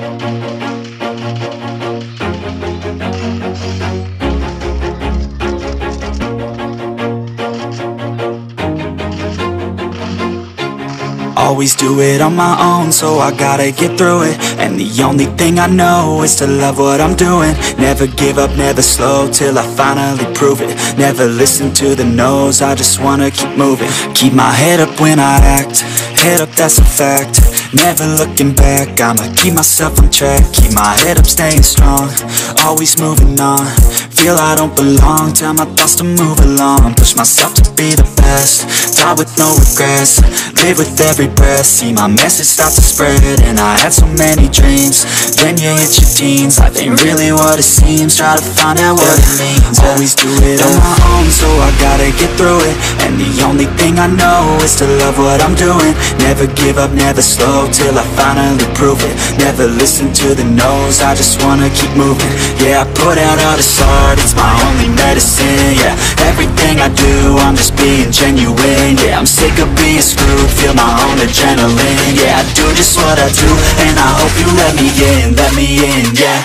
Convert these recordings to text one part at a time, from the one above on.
Always do it on my own, so I gotta get through it. And the only thing I know is to love what I'm doing. Never give up, never slow, till I finally prove it. Never listen to the no's, I just wanna keep moving. Keep my head up when I act, head up, that's a fact. Never looking back, I'ma keep myself on track. Keep my head up, staying strong, always moving on. Feel I don't belong, tell my thoughts to move along. Push myself to be the best, die with no regrets. Live with every breath, see my message start to spread. And I had so many dreams, then you hit your teens. Life ain't really what it seems, try to find out what it means. Always do it on my own, so I gotta get through it. And the only thing I know is to love what I'm doing. Never give up, never slow, till I finally prove it. Never listen to the no's, I just wanna keep moving. Yeah, I put out all this art, it's my only medicine. Yeah, everything I do, I'm just being genuine. Yeah, I'm sick of being screwed, feel my own adrenaline. Yeah, I do just what I do, and I hope you let me in, yeah.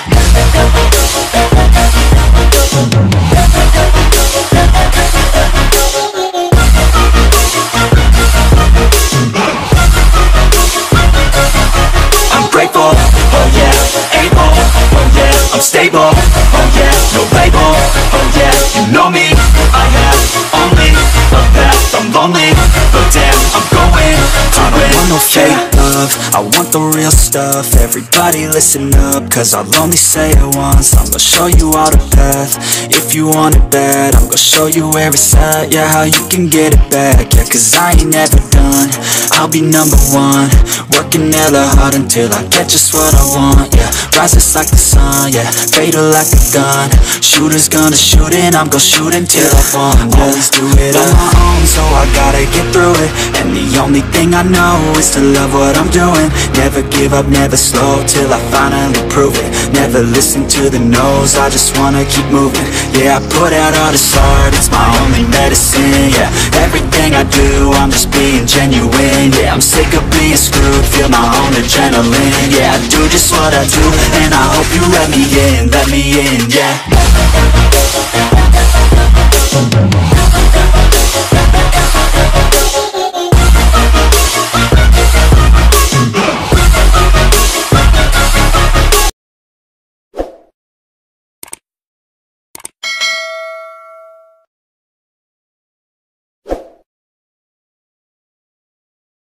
I'm grateful, oh yeah, able, oh yeah, I'm stable, oh yeah, no label, oh yeah, you know me, I have only a path, I'm lonely, but damn, I'm going to win. I don't want no fake love, I want the real stuff. Everybody listen up, cause I'll only say it once. I'm gonna show you all the path, if you want it bad. I'm gonna show you where it's at, yeah, how you can get it back. Yeah, cause I ain't never done, I'll be number one. Working hella hard until I get just what I want, yeah. Rises like the sun, yeah, fatal like a gun. Shooters gonna shoot and I'm gonna shoot until I fall. Always do it on my own, so I gotta get through it. And the only thing I know is to love what I'm doing. Never give up, never slow, till I finally prove it. Never listen to the no's, I just wanna keep moving. Yeah, I put out all this art, it's my only medicine. Yeah, everything I do, I'm just being genuine. Yeah, I'm sick of being screwed, feel my own adrenaline. Yeah, I do just what I do, and I hope you let me in, yeah.